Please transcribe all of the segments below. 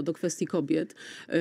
do kwestii kobiet.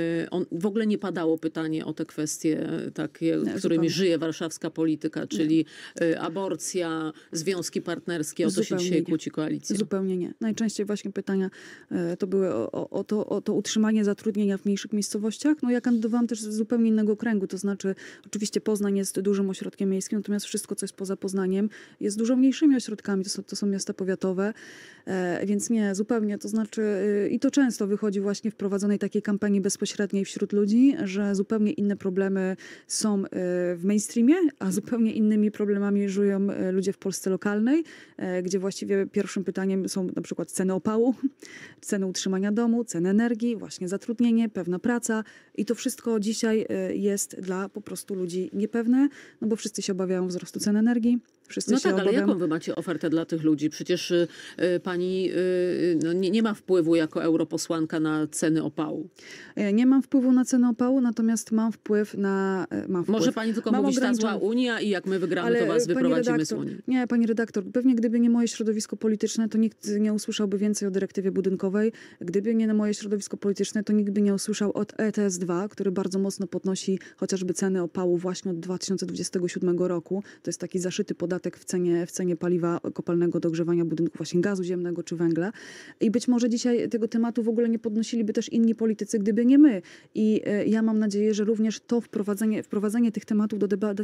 W ogóle nie padało pytanie o te kwestie takie, którymi zupełnie. żyje warszawska polityka, czyli aborcja, związki partnerskie. O to się dzisiaj kłóci koalicja. Zupełnie nie. Najczęściej właśnie pytania to były o to utrzymanie zatrudnienia w mniejszych miejscowościach. No ja kandydowałam też z zupełnie innego kręgu, to znaczy oczywiście Poznań jest dużym ośrodkiem miejskim, natomiast wszystko, co jest poza Poznaniem, jest dużo mniejszymi ośrodkami. To są miasta powiatowe, więc nie, zupełnie. To znaczy i to często wychodzi właśnie w prowadzonej takiej kampanii bezpośredniej wśród ludzi, że zupełnie inne problemy są w mainstreamie, a zupełnie innymi problemami żyją ludzie w Polsce lokalnej, gdzie właściwie pierwszym pytaniem są na przykład ceny opału, ceny utrzymania domu, ceny energii, właśnie zatrudnienie, pewna praca i to wszystko dzisiaj jest dla po prostu ludzi niepewne, no bo wszyscy się obawiają wzrostu cen energii. No tak, ale jaką wy macie ofertę dla tych ludzi? Przecież pani nie ma wpływu jako europosłanka na ceny opału. Nie mam wpływu na cenę opału, natomiast mam wpływ na... Może pani tylko mówić, ta zła Unia i jak my wygramy, to was wyprowadzimy z Unii. Nie, pani redaktor, pewnie gdyby nie moje środowisko polityczne, to nikt nie usłyszałby więcej o dyrektywie budynkowej. Gdyby nie moje środowisko polityczne, to nikt by nie usłyszał od ETS2, który bardzo mocno podnosi chociażby ceny opału właśnie od 2027 roku. To jest taki zaszyty podatek w cenie paliwa kopalnego do ogrzewania budynków, właśnie gazu ziemnego czy węgla. I być może dzisiaj tego tematu w ogóle nie podnosiliby też inni politycy, gdyby nie my. I ja mam nadzieję, że również to wprowadzenie tych tematów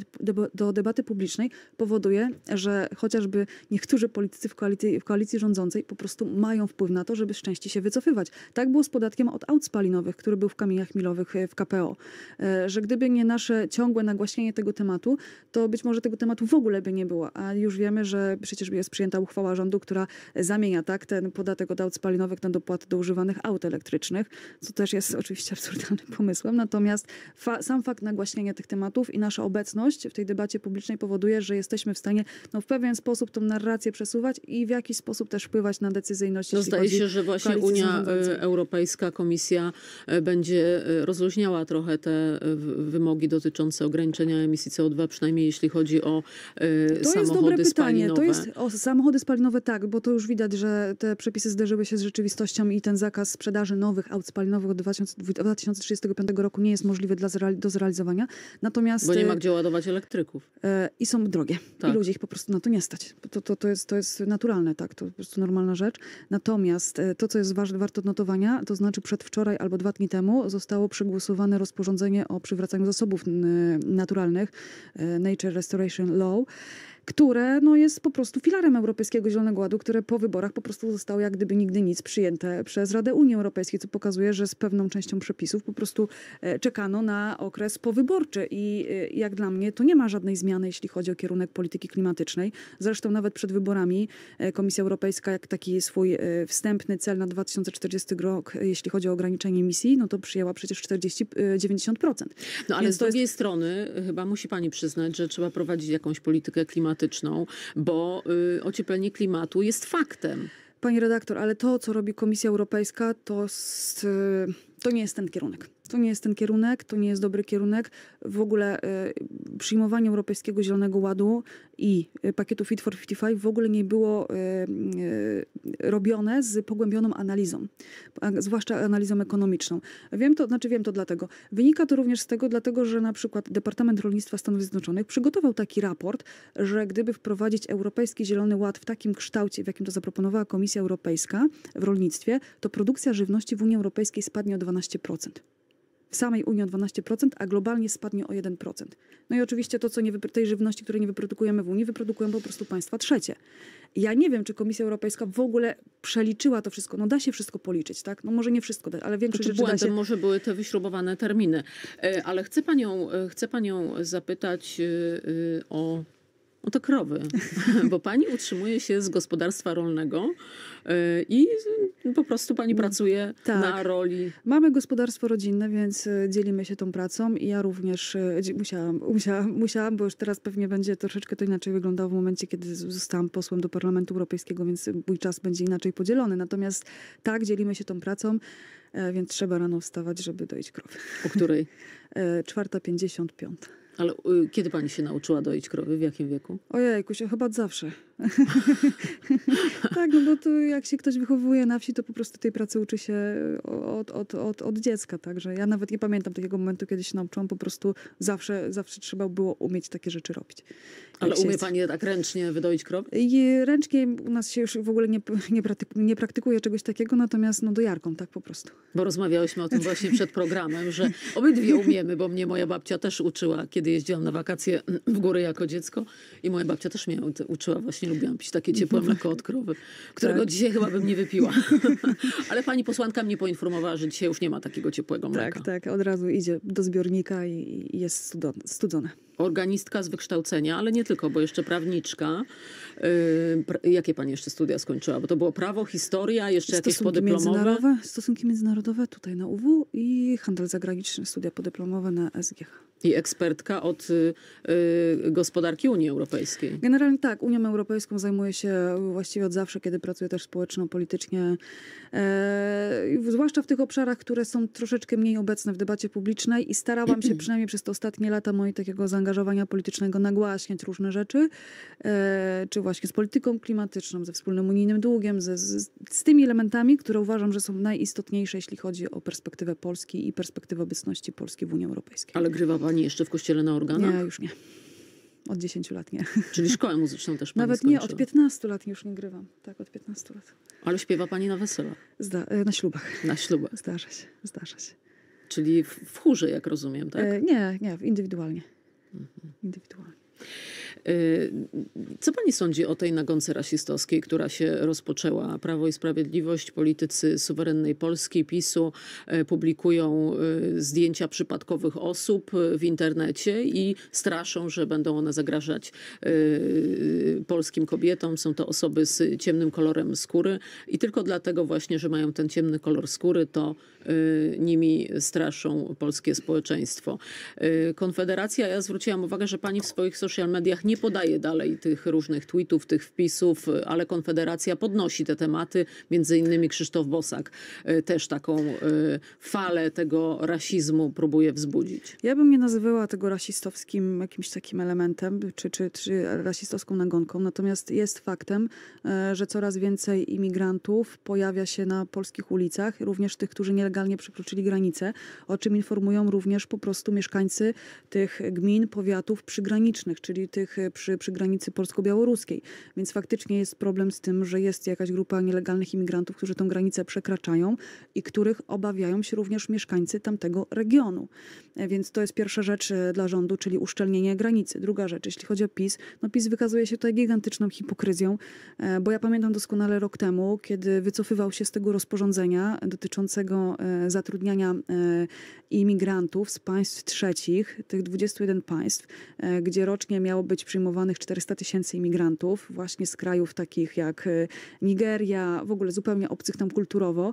do debaty publicznej powoduje, że chociażby niektórzy politycy w koalicji rządzącej po prostu mają wpływ na to, żeby z części się wycofywać. Tak było z podatkiem od aut spalinowych, który był w kamieniach milowych w KPO. Że gdyby nie nasze ciągłe nagłaśnienie tego tematu, to być może tego tematu w ogóle by nie było. A już wiemy, że przecież jest przyjęta uchwała rządu, która zamienia ten podatek od aut spalinowych na dopłaty do używanych aut elektrycznych, co też jest oczywiście absurdalnym pomysłem. Natomiast sam fakt nagłaśnienia tych tematów i nasza obecność w tej debacie publicznej powoduje, że jesteśmy w stanie w pewien sposób tą narrację przesuwać i w jakiś sposób też wpływać na decyzyjność. No zdaje się, że właśnie Unia Europejska, Komisja będzie rozluźniała trochę te wymogi dotyczące ograniczenia emisji CO2, przynajmniej jeśli chodzi o samochody spalinowe. To jest samochody spalinowe, tak, bo to już widać, że te przepisy zderzyły się z rzeczywistością i ten zakaz sprzedaży nowych aut spalinowych od 2035 roku nie jest możliwy do zrealizowania. Natomiast, bo nie ma gdzie ładować elektryków. I są drogie. Tak. I ludzi ich po prostu na to nie stać. To jest naturalne, tak, to po prostu normalna rzecz. Natomiast to, co jest warte odnotowania, to znaczy przedwczoraj albo 2 dni temu zostało przegłosowane rozporządzenie o przywracaniu zasobów naturalnych, Nature Restoration Law, które jest po prostu filarem Europejskiego Zielonego Ładu, które po wyborach po prostu zostało jak gdyby nigdy nic przyjęte przez Radę Unii Europejskiej, co pokazuje, że z pewną częścią przepisów po prostu czekano na okres powyborczy i jak dla mnie to nie ma żadnej zmiany, jeśli chodzi o kierunek polityki klimatycznej. Zresztą nawet przed wyborami Komisja Europejska jak taki swój wstępny cel na 2040 rok, jeśli chodzi o ograniczenie emisji, to przyjęła przecież 90%. No ale z drugiej strony chyba musi pani przyznać, że trzeba prowadzić jakąś politykę klimatyczną, bo ocieplenie klimatu jest faktem. Pani redaktor, ale to, co robi Komisja Europejska, to nie jest ten kierunek. To nie jest ten kierunek, to nie jest dobry kierunek. W ogóle przyjmowanie Europejskiego Zielonego Ładu i pakietu Fit for 55 w ogóle nie było robione z pogłębioną analizą, zwłaszcza analizą ekonomiczną. Wiem to dlatego. Wynika to również z tego, dlatego że na przykład Departament Rolnictwa Stanów Zjednoczonych przygotował taki raport, że gdyby wprowadzić Europejski Zielony Ład w takim kształcie, w jakim to zaproponowała Komisja Europejska w rolnictwie, to produkcja żywności w Unii Europejskiej spadnie o 12%. W samej Unii o 12%, a globalnie spadnie o 1%. No i oczywiście to, co tej żywności, której nie wyprodukujemy w Unii, wyprodukują po prostu państwa trzecie. Ja nie wiem, czy Komisja Europejska w ogóle przeliczyła to wszystko. Da się wszystko policzyć, tak? Może nie wszystko, ale większość rzeczy da się. Może były te wyśrubowane terminy. Ale chcę panią zapytać o te krowy, bo pani utrzymuje się z gospodarstwa rolnego i po prostu pani pracuje na roli. Mamy gospodarstwo rodzinne, więc dzielimy się tą pracą i ja również musiałam, bo już teraz pewnie będzie troszeczkę to inaczej wyglądało w momencie, kiedy zostałam posłem do Parlamentu Europejskiego, więc mój czas będzie inaczej podzielony. Natomiast tak, dzielimy się tą pracą, więc trzeba rano wstawać, żeby doić krowy. O której? 4:55. Ale kiedy pani się nauczyła doić krowy? W jakim wieku? Ojejku, chyba od zawsze. Tak, no bo to jak się ktoś wychowuje na wsi, to po prostu tej pracy uczy się od dziecka. Także ja nawet nie pamiętam takiego momentu, kiedy się nauczyłam. Po prostu zawsze trzeba było umieć takie rzeczy robić. Ale umie pani tak ręcznie wydoić krowy? I ręcznie u nas się już w ogóle nie praktykuje czegoś takiego, natomiast no dojarką, tak po prostu. Bo rozmawiałyśmy o tym właśnie przed programem, że obydwie umiemy, bo mnie moja babcia też uczyła, kiedy jeździłam na wakacje w góry jako dziecko i moja babcia też mnie uczyła, właśnie lubiłam pić takie ciepłe mleko od krowy, którego dzisiaj chyba bym nie wypiła. Ale pani posłanka mnie poinformowała, że dzisiaj już nie ma takiego ciepłego mleka. Tak, od razu idzie do zbiornika i jest studzone. Organistka z wykształcenia, ale nie tylko, bo jeszcze prawniczka. Jakie pani jeszcze studia skończyła? Bo to było prawo, historia, jeszcze jakieś podyplomowe? Stosunki międzynarodowe tutaj na UW i handel zagraniczny, studia podyplomowe na SGH. I ekspertka od gospodarki Unii Europejskiej. Generalnie tak, Unią Europejską zajmuję się właściwie od zawsze, kiedy pracuję też społeczno-politycznie. Zwłaszcza w tych obszarach, które są troszeczkę mniej obecne w debacie publicznej i starałam się przynajmniej przez te ostatnie lata mojego takiego zaangażowania politycznego nagłaśniać różne rzeczy, czy właśnie z polityką klimatyczną, ze wspólnym unijnym długiem, z tymi elementami, które uważam, że są najistotniejsze, jeśli chodzi o perspektywę Polski i perspektywę obecności Polski w Unii Europejskiej. Ale grywa pani jeszcze w kościele na organach? Nie, już nie. Od 10 lat nie. Czyli szkołę muzyczną też pani Nawet skończyła? nie, od 15 lat już nie grywam. Tak, od 15 lat. Ale śpiewa pani na weselach? Na ślubach. Na ślubach. Zdarza się. Czyli w chórze, jak rozumiem, tak? Nie, indywidualnie. Indywidualnie. Co pani sądzi o tej nagonce rasistowskiej, która się rozpoczęła? Prawo i Sprawiedliwość, politycy suwerennej Polski, PiS-u publikują zdjęcia przypadkowych osób w internecie i straszą, że będą one zagrażać polskim kobietom. Są to osoby z ciemnym kolorem skóry i tylko dlatego właśnie, że mają ten ciemny kolor skóry, to nimi straszą polskie społeczeństwo. Konfederacja, ja zwróciłam uwagę, że pani w swoich social mediach nie podaje dalej tych różnych tweetów, tych wpisów, ale Konfederacja podnosi te tematy. Między innymi Krzysztof Bosak też taką falę tego rasizmu próbuje wzbudzić. Ja bym nie nazywała tego rasistowskim jakimś takim elementem, czy rasistowską nagonką. Natomiast jest faktem, że coraz więcej imigrantów pojawia się na polskich ulicach, również tych, którzy nielegalnie przekroczyli granicę, o czym informują również po prostu mieszkańcy tych gmin, powiatów przygranicznych, czyli tych przy granicy polsko-białoruskiej. Więc faktycznie jest problem z tym, że jest jakaś grupa nielegalnych imigrantów, którzy tę granicę przekraczają i których obawiają się również mieszkańcy tamtego regionu. Więc to jest pierwsza rzecz dla rządu, czyli uszczelnienie granicy. Druga rzecz, jeśli chodzi o PiS, no PiS wykazuje się tutaj gigantyczną hipokryzją, bo ja pamiętam doskonale rok temu, kiedy wycofywał się z tego rozporządzenia dotyczącego zatrudniania imigrantów z państw trzecich, tych 21 państw, gdzie rocznie miało być przyjmowanych 400 000 imigrantów właśnie z krajów takich jak Nigeria, w ogóle zupełnie obcych nam kulturowo,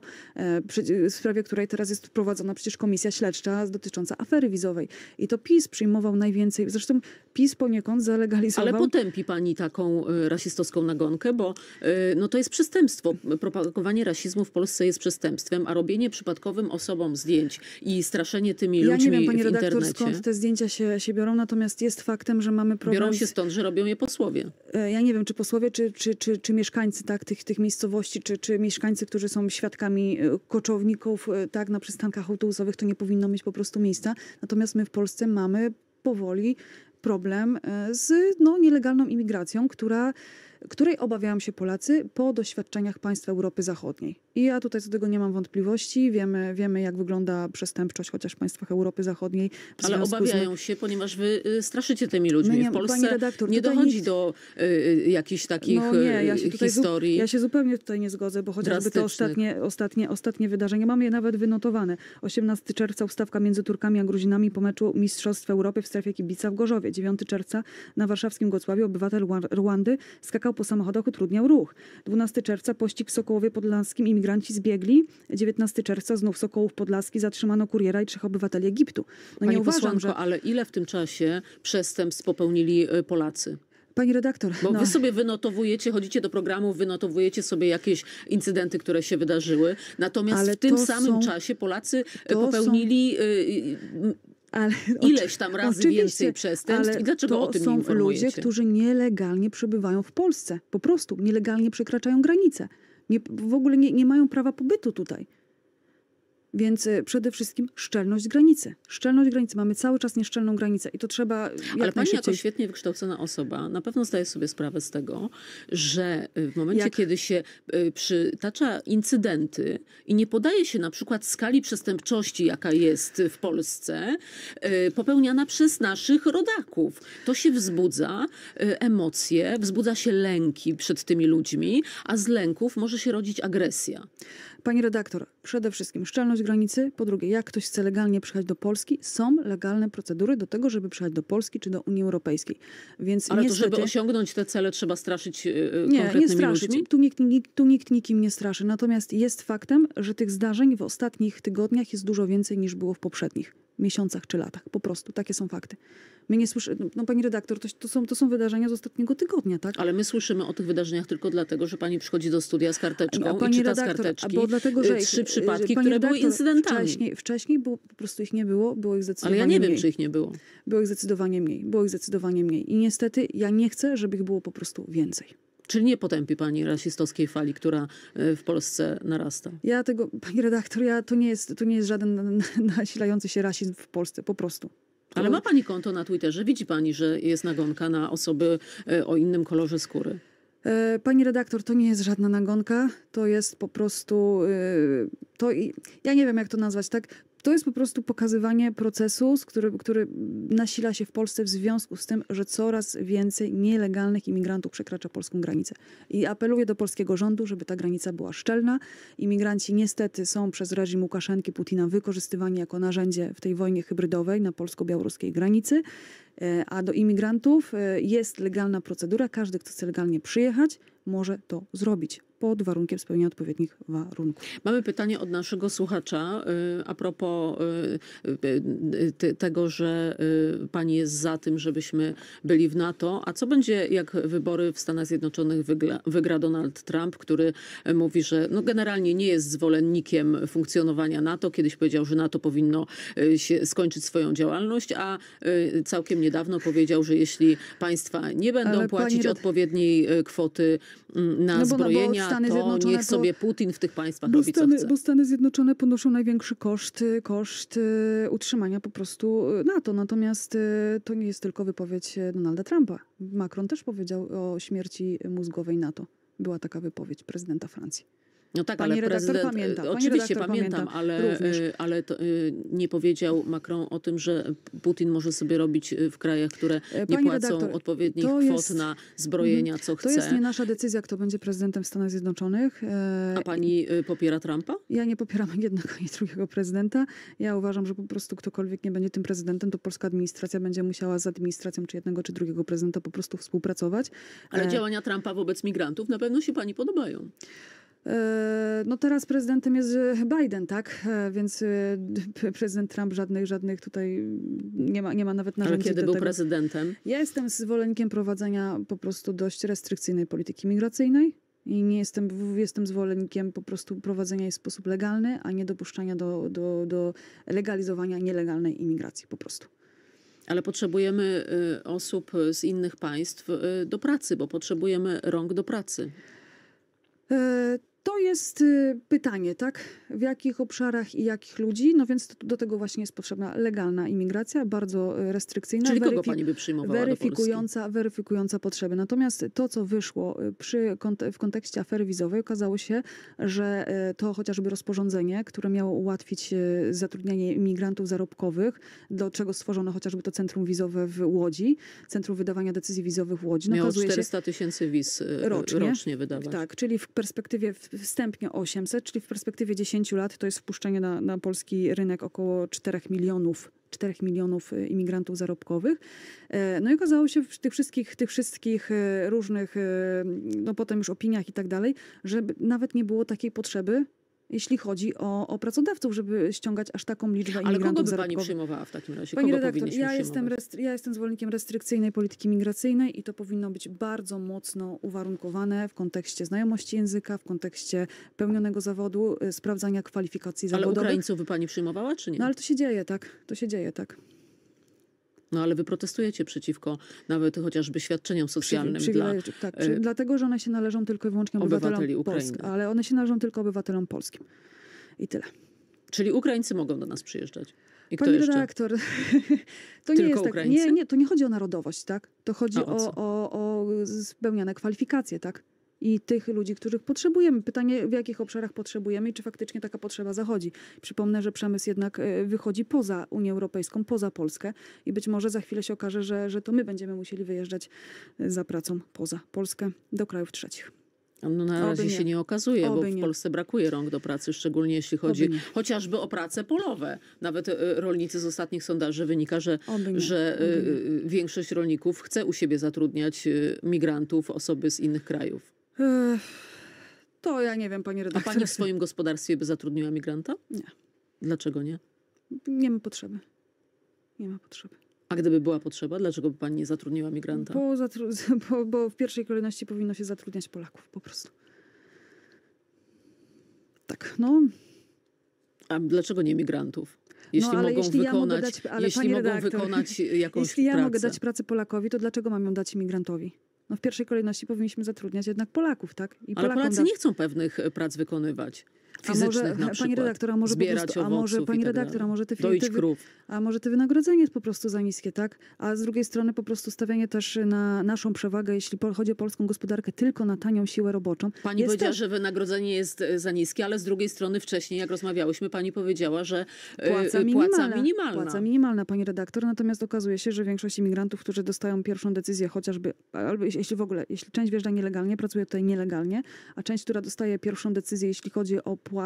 w sprawie której teraz jest prowadzona przecież komisja śledcza dotycząca afery wizowej. I to PiS przyjmował najwięcej, zresztą PiS poniekąd zalegalizował... Ale potępi pani taką rasistowską nagonkę, bo no to jest przestępstwo. Propagowanie rasizmu w Polsce jest przestępstwem, a robienie przypadkowym osobom zdjęć i straszenie tymi ludźmi ja nie wiem, pani w redaktor, internecie. skąd te zdjęcia się biorą, natomiast jest faktem, że mamy problem... Biorą się stąd, że robią je posłowie. Ja nie wiem, czy posłowie, czy mieszkańcy tak, tych miejscowości, czy mieszkańcy, którzy są świadkami koczowników tak, na przystankach autobusowych, to nie powinno mieć po prostu miejsca. Natomiast my w Polsce mamy powoli problem z nielegalną imigracją, której obawiają się Polacy po doświadczeniach państw Europy Zachodniej. I ja tutaj co do tego nie mam wątpliwości. Wiemy jak wygląda przestępczość chociaż w państwach Europy Zachodniej. Ale obawiają się, ponieważ wy straszycie tymi ludźmi. W Polsce redaktor, nie dochodzi do jakichś takich historii. Ja się zupełnie tutaj nie zgodzę, bo chociażby te ostatnie wydarzenia, mamy je nawet wynotowane. 18 czerwca ustawka między Turkami a Gruzinami po meczu Mistrzostw Europy w strefie kibica w Gorzowie. 9 czerwca na warszawskim Gocławiu obywatel Rwandy skakał po samochodach, utrudniał ruch. 12 czerwca pościg w Sokołowie Podlaskim, imigranci zbiegli. 19 czerwca znów Sokołów Podlaski, zatrzymano kuriera i 3 obywateli Egiptu. Pani posłanko, ale ile w tym czasie przestępstw popełnili Polacy? Pani redaktor. Bo wy sobie wynotowujecie, chodzicie do programów, wynotowujecie sobie jakieś incydenty, które się wydarzyły. Natomiast w tym samym czasie Polacy popełnili Ale Ileś tam razy oczywiście, więcej przestępstw ale i dlaczego o tym nie to są informujecie? ludzie, którzy nielegalnie przebywają w Polsce. Po prostu nielegalnie przekraczają granice. W ogóle nie mają prawa pobytu tutaj. Więc przede wszystkim szczelność granicy. Szczelność granicy. Mamy cały czas nieszczelną granicę i to trzeba jak Ale pani jako najszybciej. świetnie wykształcona osoba na pewno zdaje sobie sprawę z tego, że w momencie, Jak- kiedy się przytacza incydenty i nie podaje się na przykład skali przestępczości, jaka jest w Polsce, popełniana przez naszych rodaków, to się wzbudza emocje, wzbudza się lęki przed tymi ludźmi, a z lęków może się rodzić agresja. Pani redaktor, przede wszystkim szczelność granicy. Po drugie, jak ktoś chce legalnie przyjechać do Polski, są legalne procedury do tego, żeby przyjechać do Polski czy do Unii Europejskiej. Więc Ale niestety, to, żeby osiągnąć te cele, trzeba straszyć nie konkretnymi straszyć. ludźmi? Tu nikt nikim nie straszy. Natomiast jest faktem, że tych zdarzeń w ostatnich tygodniach jest dużo więcej niż było w poprzednich miesiącach czy latach. Po prostu takie są fakty. My nie słyszymy, no pani redaktor, to są wydarzenia z ostatniego tygodnia, tak? Ale my słyszymy o tych wydarzeniach tylko dlatego, że pani przychodzi do studia z karteczką i czyta z karteczki bo dlatego, że 3 przypadki, pani które były redaktor, incydentami. Wcześniej było, po prostu ich nie było, było ich Ale zdecydowanie ja nie wiem, mniej. czy ich nie było. Było ich zdecydowanie mniej. I niestety ja nie chcę, żeby ich było po prostu więcej. Czyli nie potępi pani rasistowskiej fali, która w Polsce narasta. Pani redaktor, to nie jest żaden nasilający się rasizm w Polsce, po prostu. Ale ma pani konto na Twitterze. Widzi pani, że jest nagonka na osoby o innym kolorze skóry. Pani redaktor, to nie jest żadna nagonka, to jest po prostu, ja nie wiem jak to nazwać, tak? To jest po prostu pokazywanie procesu, który nasila się w Polsce w związku z tym, że coraz więcej nielegalnych imigrantów przekracza polską granicę. I apeluję do polskiego rządu, żeby ta granica była szczelna. Imigranci niestety są przez reżim Łukaszenki, Putina wykorzystywani jako narzędzie w tej wojnie hybrydowej na polsko-białoruskiej granicy. A do imigrantów jest legalna procedura. Każdy, kto chce legalnie przyjechać, może to zrobić pod warunkiem spełnienia odpowiednich warunków. Mamy pytanie od naszego słuchacza a propos tego, że pani jest za tym, żebyśmy byli w NATO. A co będzie, jak wybory w Stanach Zjednoczonych wygra Donald Trump, który mówi, że no generalnie nie jest zwolennikiem funkcjonowania NATO. Kiedyś powiedział, że NATO powinno się skończyć swoją działalność, a całkiem niedawno powiedział, że jeśli państwa nie będą płacić odpowiedniej kwoty na zbrojenia, to niech sobie Putin w tych państwach robi co chce. Bo Stany Zjednoczone ponoszą największy koszt utrzymania po prostu NATO. Natomiast to nie jest tylko wypowiedź Donalda Trumpa. Macron też powiedział o śmierci mózgowej NATO. Była taka wypowiedź prezydenta Francji. No tak, Pani ale redaktor prezydent, pamięta. oczywiście Pani pamiętam, redaktor ale to, nie powiedział Macron o tym, że Putin może sobie robić w krajach, które nie Pani płacą redaktor, odpowiednich to kwot jest- na zbrojenia, co To chce. jest nie nasza decyzja, kto będzie prezydentem w Stanach Zjednoczonych. A pani popiera Trumpa? Ja nie popieram ani jednego, ani drugiego prezydenta. Ja uważam, że po prostu ktokolwiek nie będzie tym prezydentem, to polska administracja będzie musiała z administracją czy jednego, czy drugiego prezydenta po prostu współpracować. Ale działania Trumpa wobec migrantów na pewno się pani podobają. No teraz prezydentem jest Biden, tak? Więc prezydent Trump żadnych tutaj nie ma nawet Ale narzędzi kiedy do był tego. prezydentem? Ja jestem zwolennikiem prowadzenia po prostu dość restrykcyjnej polityki migracyjnej. I nie jestem zwolennikiem po prostu prowadzenia jej w sposób legalny, a nie dopuszczania do legalizowania nielegalnej imigracji po prostu. Ale potrzebujemy osób z innych państw do pracy, bo potrzebujemy rąk do pracy. To jest pytanie, tak? W jakich obszarach i jakich ludzi? No więc do tego właśnie jest potrzebna legalna imigracja, bardzo restrykcyjna. Czyli kogo pani by przyjmowała do Polski? Weryfikująca potrzeby. Natomiast to, co wyszło w kontekście afery wizowej, okazało się, że to chociażby rozporządzenie, które miało ułatwić zatrudnianie imigrantów zarobkowych, do czego stworzono chociażby to centrum wizowe w Łodzi, centrum wydawania decyzji wizowych w Łodzi. No, Miało okazuje się 400 000 wiz rocznie wydawać. Tak, czyli w perspektywie wstępnie 800, czyli w perspektywie 10 lat to jest wpuszczenie na polski rynek około 4 milionów imigrantów zarobkowych. No i okazało się w tych wszystkich różnych, no potem już opiniach i tak dalej, że nawet nie było takiej potrzeby, jeśli chodzi o pracodawców, żeby ściągać aż taką liczbę Ale imigrantów kogo by zarobkowych. pani przyjmowała w takim razie? Pani Kogo redaktor, powinniśmy przyjmować? ja jestem zwolennikiem restrykcyjnej polityki migracyjnej i to powinno być bardzo mocno uwarunkowane w kontekście znajomości języka, w kontekście pełnionego zawodu, sprawdzania kwalifikacji Ale zawodowych. Ukraińców by pani przyjmowała, czy nie? No ale to się dzieje, tak? To się dzieje, tak? No ale wy protestujecie przeciwko nawet chociażby świadczeniom socjalnym dla dlatego, że one się należą tylko i wyłącznie obywateli obywatelom Ukrainy. Polski, ale one się należą tylko obywatelom polskim. I tyle. Czyli Ukraińcy mogą do nas przyjeżdżać. I kto Pani jeszcze? redaktor, to Tylko nie jest tak. Ukraińcy? Nie, to nie chodzi o narodowość, tak? To chodzi A o co? o spełniane kwalifikacje, tak? I tych ludzi, których potrzebujemy. Pytanie, w jakich obszarach potrzebujemy i czy faktycznie taka potrzeba zachodzi. Przypomnę, że przemysł jednak wychodzi poza Unię Europejską, poza Polskę i być może za chwilę się okaże, że to my będziemy musieli wyjeżdżać za pracą poza Polskę do krajów trzecich. No na razie się nie okazuje, bo w Polsce brakuje rąk do pracy, szczególnie jeśli chodzi chociażby o prace polowe. Nawet rolnicy z ostatnich sondaży wynika, że większość rolników chce u siebie zatrudniać migrantów, osoby z innych krajów. To ja nie wiem, pani redaktor. A pani w swoim gospodarstwie by zatrudniła migranta? Nie. Dlaczego nie? Nie ma potrzeby. Nie ma potrzeby. A gdyby była potrzeba, dlaczego by pani nie zatrudniła migranta? Bo w pierwszej kolejności powinno się zatrudniać Polaków, po prostu. Tak, no. A dlaczego nie migrantów? Jeśli mogą wykonać jakąś Jeśli ja pracę. mogę dać pracę Polakowi, to dlaczego mam ją dać imigrantowi? No w pierwszej kolejności powinniśmy zatrudniać jednak Polaków, tak? Ale Polacy nie chcą pewnych prac wykonywać. Fizycznych na przykład. Pani redaktor, a może zbierać po prostu, owoców pani i tak redaktor, a może te wynagrodzenie jest po prostu za niskie, tak? A z drugiej strony po prostu stawianie też na naszą przewagę, jeśli chodzi o polską gospodarkę, tylko na tanią siłę roboczą. Pani powiedziała, że wynagrodzenie jest za niskie, ale z drugiej strony wcześniej, jak rozmawiałyśmy, pani powiedziała, że płaca minimalna. Płaca minimalna, pani redaktor. Natomiast okazuje się, że większość imigrantów, którzy dostają pierwszą decyzję chociażby, albo jeśli część wjeżdża nielegalnie, pracuje tutaj nielegalnie, a część, która dostaje pierwszą decyzję, jeśli chodzi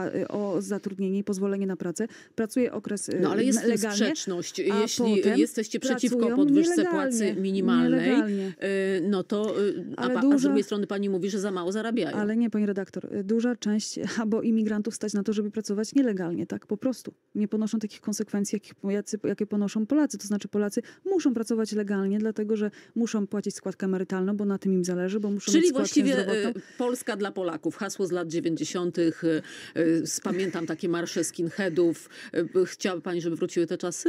o zatrudnienie i pozwolenie na pracę, pracuje okres legalnie. No ale jest sprzeczność. Jeśli jesteście przeciwko podwyżce płacy minimalnej, no to a z drugiej strony pani mówi, że za mało zarabiają. Ale nie, pani redaktor. Duża część albo imigrantów stać na to, żeby pracować nielegalnie, tak? Po prostu. Nie ponoszą takich konsekwencji, jakie ponoszą Polacy. To znaczy Polacy muszą pracować legalnie, dlatego że muszą płacić składkę emerytalną, bo na tym im zależy, bo muszą mieć składkę zdrowotną. Czyli właściwie Polska dla Polaków. Hasło z lat 90. Pamiętam takie marsze skinheadów. Chciałaby pani, żeby wróciły te czasy?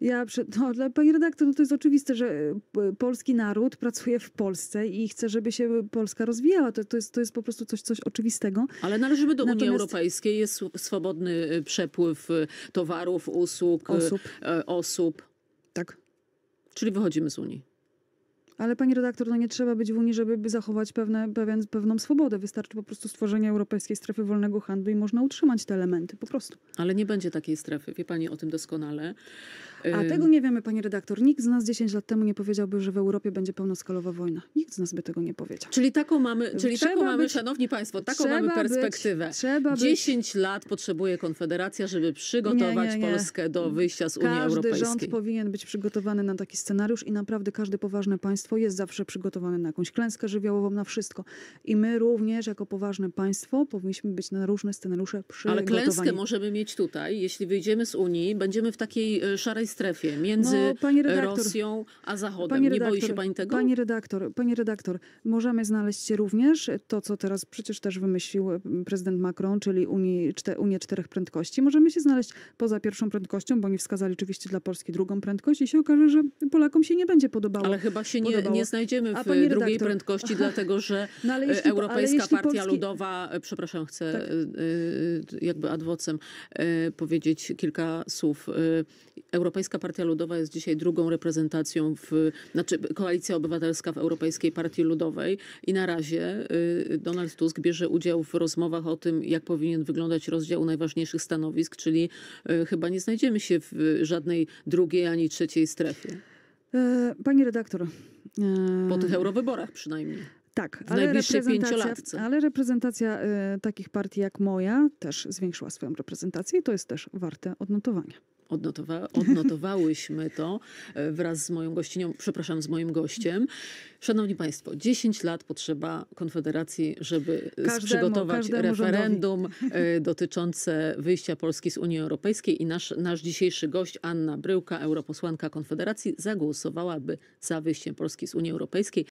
Dla pani redaktor, to jest oczywiste, że polski naród pracuje w Polsce i chce, żeby się Polska rozwijała. To jest po prostu coś oczywistego. Ale należymy do Unii Europejskiej. Jest swobodny przepływ towarów, usług, osób. Tak. Czyli wychodzimy z Unii. Ale pani redaktor, nie trzeba być w Unii, żeby zachować pewną swobodę. Wystarczy po prostu stworzenie Europejskiej Strefy Wolnego Handlu i można utrzymać te elementy, po prostu. Ale nie będzie takiej strefy, wie pani o tym doskonale. A tego nie wiemy, pani redaktor. Nikt z nas 10 lat temu nie powiedziałby, że w Europie będzie pełnoskalowa wojna. Nikt z nas by tego nie powiedział. Czyli taką mamy, szanowni państwo, mamy perspektywę. 10 lat potrzebuje Konfederacja, żeby przygotować Polskę do wyjścia z Unii Europejskiej. Każdy rząd powinien być przygotowany na taki scenariusz i naprawdę każde poważne państwo jest zawsze przygotowane na jakąś klęskę żywiołową, na wszystko. I my również, jako poważne państwo, powinniśmy być na różne scenariusze przygotowani. Ale klęskę możemy mieć tutaj. Jeśli wyjdziemy z Unii, będziemy w takiej szarej strefie między Rosją a Zachodem. Nie boi się pani tego? Pani redaktor, możemy znaleźć również to, co teraz przecież też wymyślił prezydent Macron, czyli Unię 4 prędkości. Możemy się znaleźć poza pierwszą prędkością, bo oni wskazali oczywiście dla Polski drugą prędkość i się okaże, że Polakom się nie będzie podobało. Ale chyba się nie znajdziemy w drugiej prędkości, dlatego że Europejska Partia Ludowa, przepraszam, chcę jakby ad vocem powiedzieć kilka słów. Europejska Partia Ludowa jest dzisiaj drugą reprezentacją, Koalicja Obywatelska w Europejskiej Partii Ludowej i na razie Donald Tusk bierze udział w rozmowach o tym, jak powinien wyglądać rozdział najważniejszych stanowisk, czyli chyba nie znajdziemy się w żadnej drugiej ani trzeciej strefie. Pani redaktor. Po tych eurowyborach przynajmniej. Tak, ale reprezentacja takich partii jak moja też zwiększyła swoją reprezentację i to jest też warte odnotowania. Odnotowałyśmy to wraz z moją gościnią, przepraszam, z moim gościem. Szanowni państwo, 10 lat potrzeba Konfederacji, żeby przygotować referendum dotyczące wyjścia Polski z Unii Europejskiej i nasz dzisiejszy gość, Anna Bryłka, europosłanka Konfederacji, zagłosowałaby za wyjściem Polski z Unii Europejskiej.